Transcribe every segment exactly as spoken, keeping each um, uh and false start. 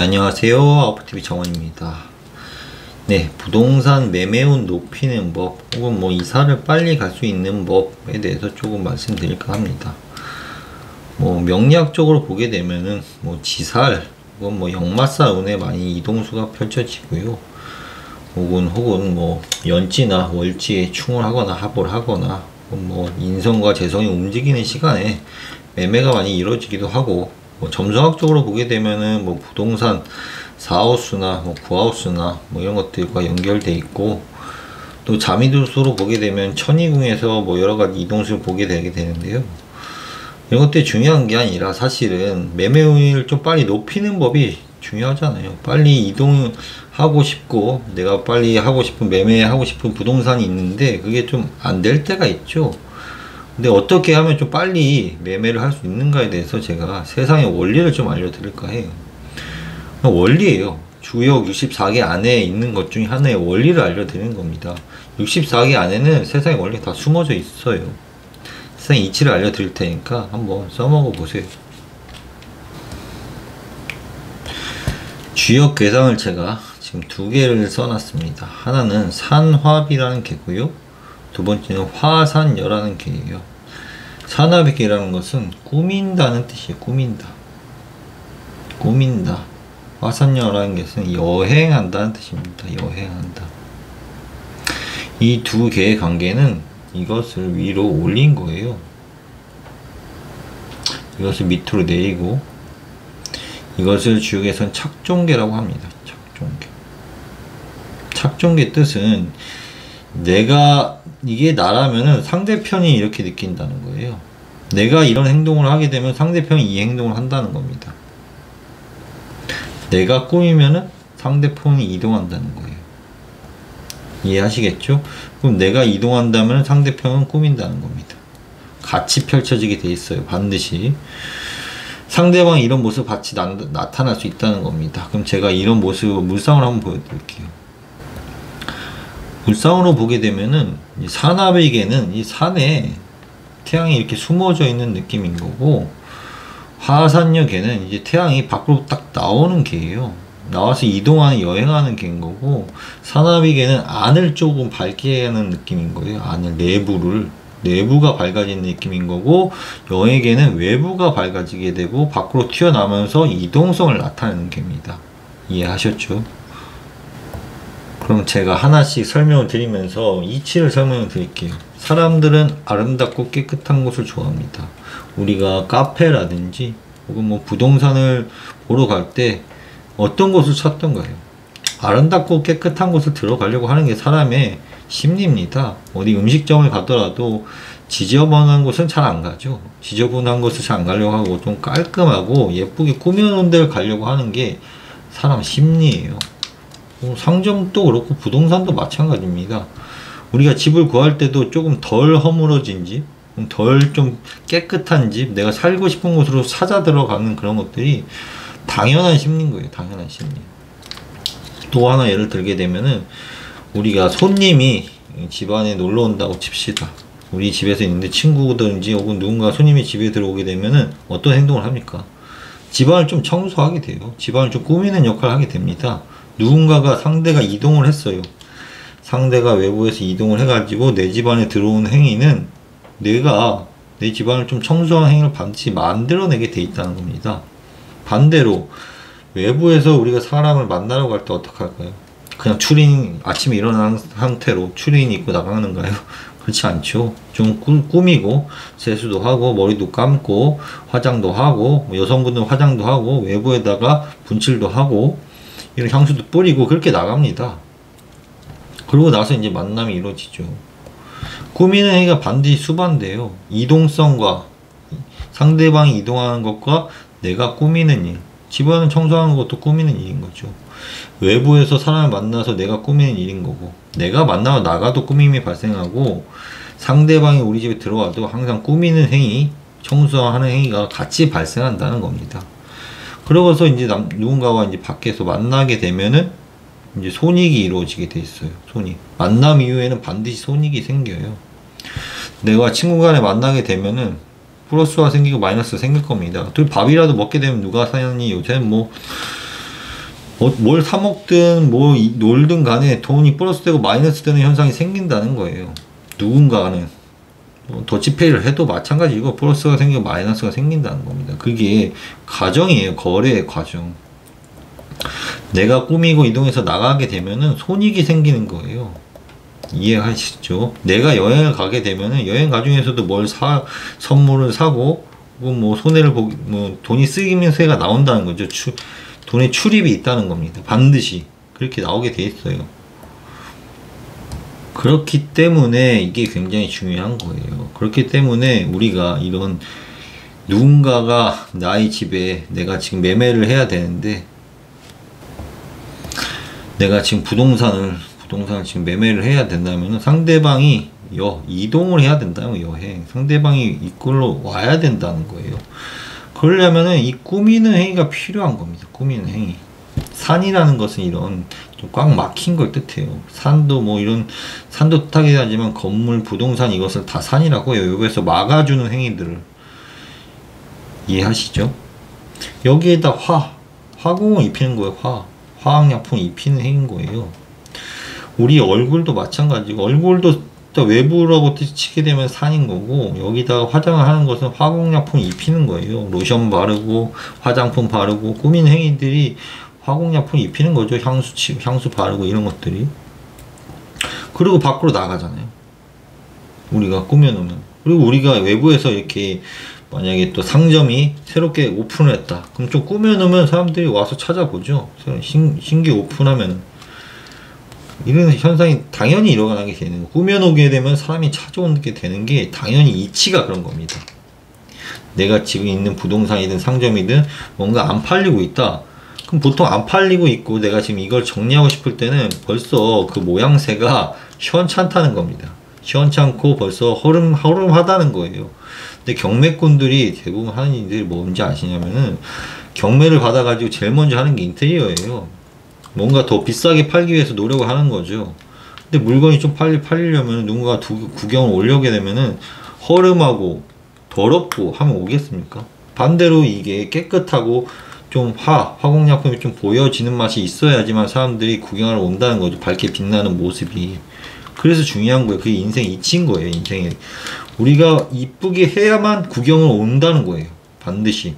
네, 안녕하세요. 아웃포티비 정원입니다. 네, 부동산 매매운 높이는 법 혹은 뭐 이사를 빨리 갈 수 있는 법에 대해서 조금 말씀드릴까 합니다. 뭐 명리학적으로 보게 되면은 뭐 지살 혹은 뭐 역마살 운에 많이 이동수가 펼쳐지고요. 혹은 혹은 뭐 연지나 월지에 충을 하거나 합을 하거나 뭐 인성과 재성이 움직이는 시간에 매매가 많이 이루어지기도 하고, 뭐 점성학적으로 보게 되면은 뭐 부동산 사 하우스나 뭐 구 하우스나 뭐 이런 것들과 연결돼 있고, 또 자미두수로 보게 되면 천이궁에서 뭐 여러 가지 이동수를 보게 되게 되는데요. 이런 것들이 중요한 게 아니라 사실은 매매운을 좀 빨리 높이는 법이 중요하잖아요. 빨리 이동하고 싶고 내가 빨리 하고 싶은 매매하고 싶은 부동산이 있는데 그게 좀 안 될 때가 있죠. 근데 어떻게 하면 좀 빨리 매매를 할 수 있는가에 대해서 제가 세상의 원리를 좀 알려드릴까 해요. 원리예요. 주역 육십사 개 안에 있는 것 중에 하나의 원리를 알려드리는 겁니다. 육십사 개 안에는 세상의 원리가 다 숨어져 있어요. 세상의 이치를 알려드릴 테니까 한번 써먹어 보세요. 주역 괴상을 제가 지금 두 개를 써놨습니다. 하나는 산화비라는 개고요. 두 번째는 화산여라는 개예요. 산화비개라는 것은 꾸민다는 뜻이에요. 꾸민다. 꾸민다. 화산여라는 것은 여행한다는 뜻입니다. 여행한다. 이 두 개의 관계는 이것을 위로 올린 거예요. 이것을 밑으로 내리고, 이것을 주역에선 착종계라고 합니다. 착종계. 착종계 뜻은 내가, 이게 나라면은 상대편이 이렇게 느낀다는 거예요. 내가 이런 행동을 하게 되면 상대편이 이 행동을 한다는 겁니다. 내가 꾸미면은 상대편이 이동한다는 거예요. 이해하시겠죠? 그럼 내가 이동한다면 상대편은 꾸민다는 겁니다. 같이 펼쳐지게 돼 있어요. 반드시. 상대방이 이런 모습 같이 나, 나타날 수 있다는 겁니다. 그럼 제가 이런 모습을 물상으로 한번 보여드릴게요. 물상으로 보게 되면은 이 산화비계는 이 산에 태양이 이렇게 숨어져 있는 느낌인 거고, 화산여계는 이제 태양이 밖으로 딱 나오는 개예요. 나와서 이동하는, 여행하는 개인 거고, 산화비계는 안을 조금 밝게 하는 느낌인 거예요. 안을, 내부를. 내부가 밝아지는 느낌인 거고, 여행계는 외부가 밝아지게 되고 밖으로 튀어나오면서 이동성을 나타내는 개입니다. 이해하셨죠? 그럼 제가 하나씩 설명을 드리면서 이치를 설명을 드릴게요. 사람들은 아름답고 깨끗한 곳을 좋아합니다. 우리가 카페라든지 혹은 뭐 부동산을 보러 갈 때 어떤 곳을 찾던가요? 아름답고 깨끗한 곳을 들어가려고 하는 게 사람의 심리입니다. 어디 음식점을 가더라도 지저분한 곳은 잘 안 가죠. 지저분한 곳을 잘 안 가려고 하고 좀 깔끔하고 예쁘게 꾸며놓은 데를 가려고 하는 게 사람 심리예요. 상점도 그렇고 부동산도 마찬가지입니다. 우리가 집을 구할 때도 조금 덜 허물어진 집, 덜 좀 깨끗한 집, 내가 살고 싶은 곳으로 찾아 들어가는 그런 것들이 당연한 심리인 거예요. 당연한 심리. 또 하나 예를 들게 되면은, 우리가 손님이 집안에 놀러 온다고 칩시다. 우리 집에서 있는데 친구든지 혹은 누군가 손님이 집에 들어오게 되면은 어떤 행동을 합니까? 집안을 좀 청소하게 돼요. 집안을 좀 꾸미는 역할을 하게 됩니다. 누군가가, 상대가 이동을 했어요. 상대가 외부에서 이동을 해가지고 내 집안에 들어온 행위는 내가 내 집안을 좀 청소한 행위를 반드시 만들어내게 돼 있다는 겁니다. 반대로 외부에서 우리가 사람을 만나러 갈 때 어떻게 할까요? 그냥 추린, 아침에 일어난 상태로 추린 입고 나가는가요? 그렇지 않죠. 좀 꾸, 꾸미고 세수도 하고 머리도 감고 화장도 하고, 여성분들은 화장도 하고 외부에다가 분칠도 하고 이런 향수도 뿌리고 그렇게 나갑니다. 그러고 나서 이제 만남이 이루어지죠. 꾸미는 행위가 반드시 수반돼요. 이동성과 상대방이 이동하는 것과 내가 꾸미는 일, 집안을 청소하는 것도 꾸미는 일인 거죠. 외부에서 사람을 만나서 내가 꾸미는 일인 거고, 내가 만나고 나가도 꾸밈이 발생하고, 상대방이 우리 집에 들어와도 항상 꾸미는 행위, 청소하는 행위가 같이 발생한다는 겁니다. 그러고서 이제 남, 누군가와 이제 밖에서 만나게 되면은 이제 손익이 이루어지게 돼 있어요. 손익. 만남 이후에는 반드시 손익이 생겨요. 내가 친구 간에 만나게 되면은 플러스가 생기고 마이너스가 생길 겁니다. 둘이 밥이라도 먹게 되면 누가 사냐니, 요새는 뭐 뭘 사 먹든 뭐 이- 놀든 간에 돈이 플러스 되고 마이너스 되는 현상이 생긴다는 거예요. 누군가는 뭐 더치페이를 해도 마찬가지고 플러스가 생기고 마이너스가 생긴다는 겁니다. 그게 과정이에요. 거래의 과정. 내가 꾸미고 이동해서 나가게 되면은 손익이 생기는 거예요. 이해하시죠? 내가 여행을 가게 되면은 여행 과정에서도 뭘 사, 선물을 사고, 혹은 뭐 손해를 보기, 뭐 돈이 쓰이면서가 나온다는 거죠. 추, 돈의 출입이 있다는 겁니다. 반드시. 그렇게 나오게 돼 있어요. 그렇기 때문에 이게 굉장히 중요한 거예요. 그렇기 때문에 우리가 이런 누군가가 나의 집에 내가 지금 매매를 해야 되는데, 내가 지금 부동산을 부동산을 지금 매매를 해야 된다면 상대방이 여 이동을 해야 된다면 여행 상대방이 이끌로 와야 된다는 거예요. 그러려면은 이 꾸미는 행위가 필요한 겁니다. 꾸미는 행위. 산이라는 것은 이런 좀 꽉 막힌 걸 뜻해요. 산도 뭐 이런 산도 뜻하긴 하지만 건물, 부동산 이것을 다 산이라고 해요. 여기에서 막아주는 행위들을 이해하시죠? 여기에다 화 화공을 입히는 거예요. 화 화학약품 입히는 행위인 거예요. 우리 얼굴도 마찬가지고 얼굴도 외부라고 치게 되면 산인 거고 여기다가 화장을 하는 것은 화공약품 입히는 거예요. 로션 바르고 화장품 바르고 꾸미는 행위들이 화공약품 입히는 거죠. 향수 치, 향수 바르고 이런 것들이. 그리고 밖으로 나가잖아요. 우리가 꾸며놓으면. 그리고 우리가 외부에서 이렇게 만약에 또 상점이 새롭게 오픈을 했다. 그럼 좀 꾸며놓으면 사람들이 와서 찾아보죠. 신, 신규 오픈하면. 이런 현상이 당연히 일어나게 되는 거. 꾸며놓게 되면 사람이 찾아오게 되는 게 당연히 이치가 그런 겁니다. 내가 지금 있는 부동산이든 상점이든 뭔가 안 팔리고 있다. 그럼 보통 안 팔리고 있고 내가 지금 이걸 정리하고 싶을 때는 벌써 그 모양새가 시원찮다는 겁니다. 시원찮고 벌써 허름, 허름하다는 거예요. 근데 경매꾼들이 대부분 하는 일들이 뭔지 아시냐면은 경매를 받아가지고 제일 먼저 하는 게 인테리어예요. 뭔가 더 비싸게 팔기 위해서 노력을 하는 거죠. 근데 물건이 좀 빨리 팔리려면 누군가 두, 구경을 오려게 되면은 허름하고 더럽고 하면 오겠습니까? 반대로 이게 깨끗하고 좀 화, 화공약품이 좀 보여지는 맛이 있어야지만 사람들이 구경하러 온다는 거죠. 밝게 빛나는 모습이. 그래서 중요한 거예요. 그게 인생 이치인 거예요. 인생에. 우리가 이쁘게 해야만 구경을 온다는 거예요. 반드시.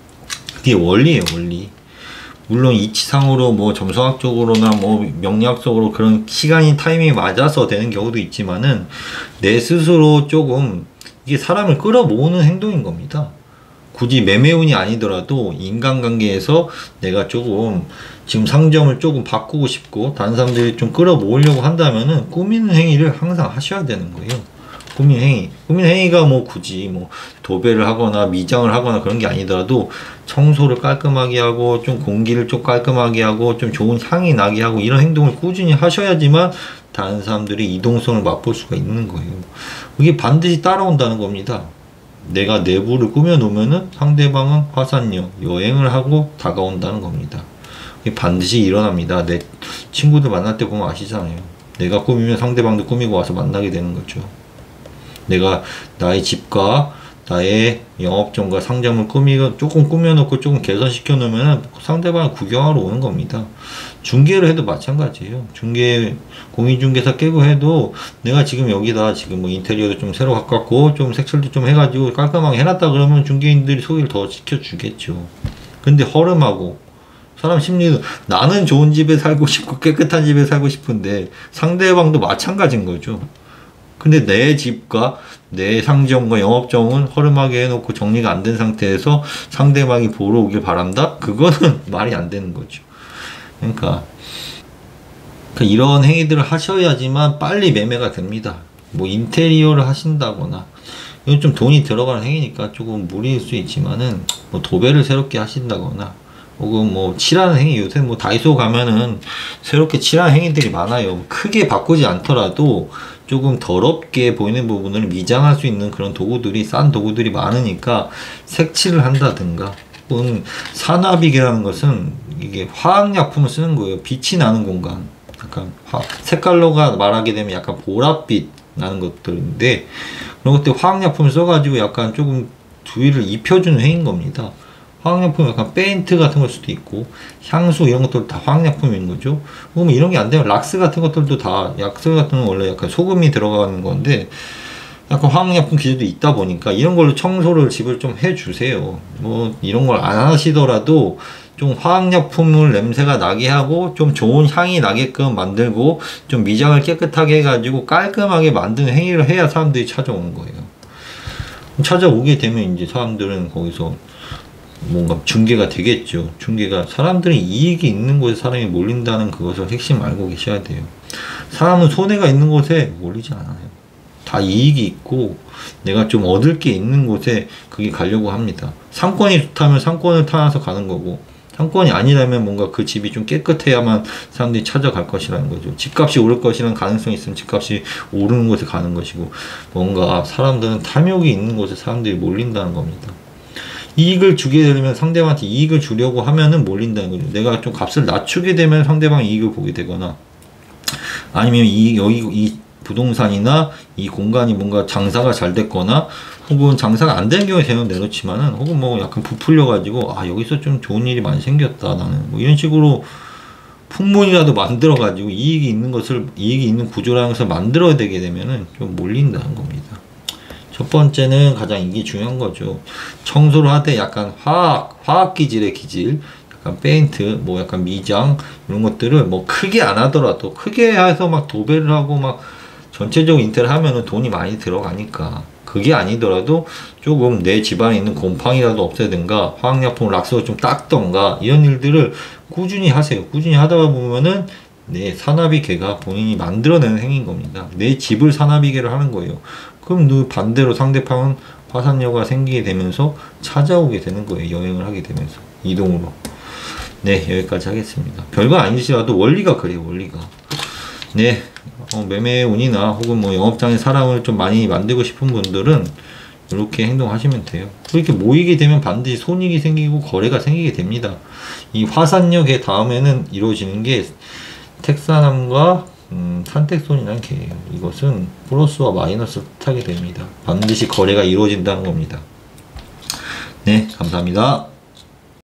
그게 원리예요. 원리. 물론 이치상으로 뭐 점성학적으로나 뭐 명리학적으로 그런 시간이 타이밍이 맞아서 되는 경우도 있지만은 내 스스로 조금 이게 사람을 끌어모으는 행동인 겁니다. 굳이 매매운이 아니더라도 인간관계에서 내가 조금 지금 상점을 조금 바꾸고 싶고 다른 사람들이 좀 끌어모으려고 한다면은 꾸미는 행위를 항상 하셔야 되는 거예요. 꾸미는 행위. 꾸미는 행위가 뭐 굳이 뭐 도배를 하거나 미장을 하거나 그런 게 아니더라도 청소를 깔끔하게 하고 좀 공기를 좀 깔끔하게 하고 좀 좋은 향이 나게 하고 이런 행동을 꾸준히 하셔야지만 다른 사람들이 이동성을 맛볼 수가 있는 거예요. 그게 반드시 따라온다는 겁니다. 내가 내부를 꾸며 놓으면은 상대방은 화산역 여행을 하고 다가온다는 겁니다. 이게 반드시 일어납니다. 내 친구들 만날 때 보면 아시잖아요. 내가 꾸미면 상대방도 꾸미고 와서 만나게 되는 거죠. 내가 나의 집과 나의 영업점과 상점을 꾸미고 조금 꾸며놓고 조금 개선시켜 놓으면 상대방을 구경하러 오는 겁니다. 중개를 해도 마찬가지예요. 중개 공인중개사 깨고 해도 내가 지금 여기다 지금 뭐 인테리어도 좀 새로 바꿨고 좀 색칠도 좀 해가지고 깔끔하게 해놨다 그러면 중개인들이 소개를 더 시켜주겠죠. 근데 허름하고 사람 심리도 나는 좋은 집에 살고 싶고 깨끗한 집에 살고 싶은데 상대방도 마찬가지인 거죠. 근데 내 집과 내 상점과 영업점은 허름하게 해놓고 정리가 안 된 상태에서 상대방이 보러 오길 바란다? 그거는 말이 안 되는 거죠. 그러니까, 그러니까 이런 행위들을 하셔야지만 빨리 매매가 됩니다. 뭐 인테리어를 하신다거나 이건 좀 돈이 들어가는 행위니까 조금 무리일 수 있지만은 뭐 도배를 새롭게 하신다거나 혹은 뭐 칠하는 행위, 요새 뭐 다이소 가면은 새롭게 칠하는 행위들이 많아요. 크게 바꾸지 않더라도 조금 더럽게 보이는 부분을 미장할 수 있는 그런 도구들이, 싼 도구들이 많으니까 색칠을 한다든가 혹은 산화빅이라는 것은 이게 화학약품을 쓰는 거예요. 빛이 나는 공간, 약간 화, 색깔로가 말하게 되면 약간 보랏빛 나는 것들인데 그런 것들 화학약품을 써가지고 약간 조금 주위를 입혀주는 행위인 겁니다. 화학약품 약간 페인트 같은 걸 수도 있고, 향수 이런 것들 다 화학약품인 거죠. 그럼 이런 게 안 되면 락스 같은 것들도 다, 락스 같은 건 원래 약간 소금이 들어가는 건데 약간 화학약품 기질도 있다 보니까 이런 걸로 청소를 집을 좀 해주세요. 뭐 이런 걸 안 하시더라도 좀 화학약품을 냄새가 나게 하고 좀 좋은 향이 나게끔 만들고 좀 미장을 깨끗하게 해가지고 깔끔하게 만드는 행위를 해야 사람들이 찾아오는 거예요. 찾아오게 되면 이제 사람들은 거기서 뭔가 중개가 되겠죠. 중개가 사람들이 이익이 있는 곳에 사람이 몰린다는 그것을 핵심 알고 계셔야 돼요. 사람은 손해가 있는 곳에 몰리지 않아요. 다 이익이 있고 내가 좀 얻을 게 있는 곳에 그게 가려고 합니다. 상권이 좋다면 상권을 타서 가는 거고, 상권이 아니라면 뭔가 그 집이 좀 깨끗해야만 사람들이 찾아갈 것이라는 거죠. 집값이 오를 것이라는 가능성이 있으면 집값이 오르는 곳에 가는 것이고, 뭔가 사람들은 탐욕이 있는 곳에 사람들이 몰린다는 겁니다. 이익을 주게 되면 상대방한테 이익을 주려고 하면은 몰린다는 거죠. 내가 좀 값을 낮추게 되면 상대방이 이익을 보게 되거나, 아니면 이 여기 이 부동산이나 이 공간이 뭔가 장사가 잘 됐거나, 혹은 장사가 안 되는 경우에 대면 내놓지만은, 혹은 뭐 약간 부풀려 가지고 아 여기서 좀 좋은 일이 많이 생겼다 나는 뭐 이런 식으로 풍문이라도 만들어 가지고 이익이 있는 것을, 이익이 있는 구조라는 것을 만들어야 되게 되면은 좀 몰린다는 겁니다. 첫 번째는 가장 이게 중요한 거죠. 청소를 하되 약간 화학 화학 기질의 기질, 약간 페인트, 뭐 약간 미장 이런 것들을 뭐 크게 안 하더라도, 크게 해서 막 도배를 하고 막 전체적으로 인테리어 하면은 돈이 많이 들어가니까, 그게 아니더라도 조금 내 집안에 있는 곰팡이라도 없애든가 화학약품 락스로 좀 닦던가 이런 일들을 꾸준히 하세요. 꾸준히 하다 보면은 내 사나비개가 본인이 만들어내는 행위인 겁니다. 내 집을 사나비개를 하는 거예요. 그럼 너 반대로 상대방은 화산녀가 생기게 되면서 찾아오게 되는 거예요. 여행을 하게 되면서 이동으로. 네, 여기까지 하겠습니다. 별거 아니시라도 원리가 그래요. 원리가. 네, 어, 매매 운이나 혹은 뭐 영업장에 사람을 좀 많이 만들고 싶은 분들은 이렇게 행동하시면 돼요. 그렇게 모이게 되면 반드시 손익이 생기고 거래가 생기게 됩니다. 이 화산역의 다음에는 이루어지는 게 택사남과 음, 산택손이라는 개예요. 이것은 플러스와 마이너스를 뜻하게 됩니다. 반드시 거래가 이루어진다는 겁니다. 네, 감사합니다.